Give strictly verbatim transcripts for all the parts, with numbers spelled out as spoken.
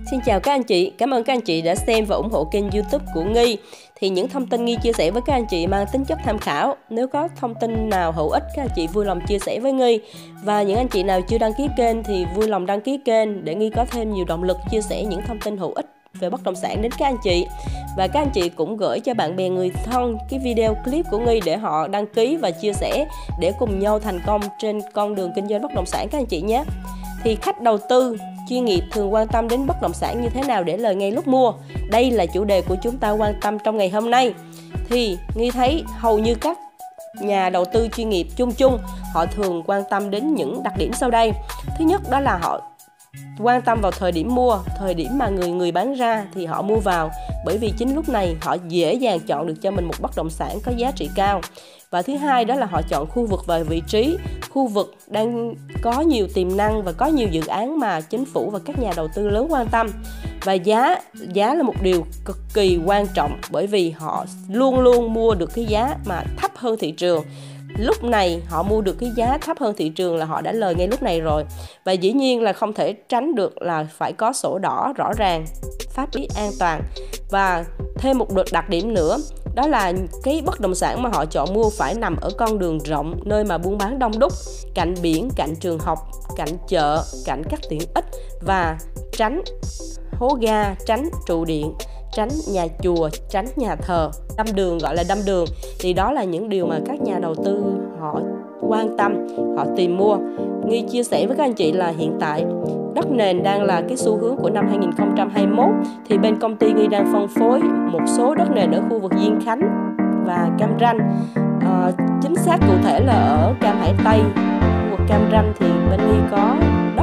Xin chào các anh chị, cảm ơn các anh chị đã xem và ủng hộ kênh YouTube của Nghi. Thì những thông tin Nghi chia sẻ với các anh chị mang tính chất tham khảo. Nếu có thông tin nào hữu ích, các anh chị vui lòng chia sẻ với Nghi. Và những anh chị nào chưa đăng ký kênh thì vui lòng đăng ký kênh để Nghi có thêm nhiều động lực chia sẻ những thông tin hữu ích về bất động sản đến các anh chị. Và các anh chị cũng gửi cho bạn bè người thân cái video clip của Nghi để họ đăng ký và chia sẻ để cùng nhau thành công trên con đường kinh doanh bất động sản các anh chị nhé. Thì khách đầu tư chuyên nghiệp thường quan tâm đến bất động sản như thế nào để lời ngay lúc mua. Đây là chủ đề của chúng ta quan tâm trong ngày hôm nay. Thì Nghi thấy hầu như các nhà đầu tư chuyên nghiệp chung chung họ thường quan tâm đến những đặc điểm sau đây. Thứ nhất đó là họ quan tâm vào thời điểm mua, thời điểm mà người người bán ra thì họ mua vào, bởi vì chính lúc này họ dễ dàng chọn được cho mình một bất động sản có giá trị cao. Và thứ hai đó là họ chọn khu vực và vị trí, khu vực đang có nhiều tiềm năng và có nhiều dự án mà chính phủ và các nhà đầu tư lớn quan tâm. Và giá, giá là một điều cực kỳ quan trọng, bởi vì họ luôn luôn mua được cái giá mà thấp hơn thị trường. Lúc này họ mua được cái giá thấp hơn thị trường là họ đã lời ngay lúc này rồi. Và dĩ nhiên là không thể tránh được là phải có sổ đỏ rõ ràng, pháp lý an toàn. Và thêm một đặc điểm nữa, đó là cái bất động sản mà họ chọn mua phải nằm ở con đường rộng, nơi mà buôn bán đông đúc, cạnh biển, cạnh trường học, cạnh chợ, cạnh các tiện ích, và tránh hố ga, tránh trụ điện, tránh nhà chùa, tránh nhà thờ, đâm đường, gọi là đâm đường. Thì đó là những điều mà các nhà đầu tư họ quan tâm, họ tìm mua. Nghi chia sẻ với các anh chị là hiện tại đất nền đang là cái xu hướng của năm hai nghìn không trăm hai mươi mốt. Thì bên công ty Nghi đang phân phối một số đất nền ở khu vực Diên Khánh và Cam Ranh. à, Chính xác cụ thể là ở Cam Hải Tây, khu vực Cam Ranh thì bên Nghi có đất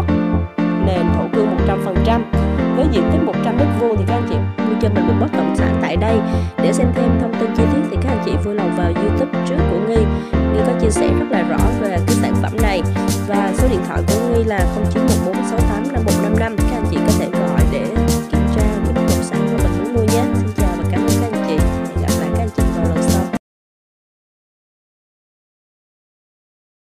nền thổ cư một trăm phần trăm với diện tích một trăm mét vuông. Thì các anh chị mua cho mình một bất động sản tại đây. Để xem thêm thông tin chi tiết thì các anh chị vui lòng vào YouTube trước của Nghi. Nghi có chia sẻ rất là rõ về cái sản phẩm này. Và số điện thoại của Nghi là không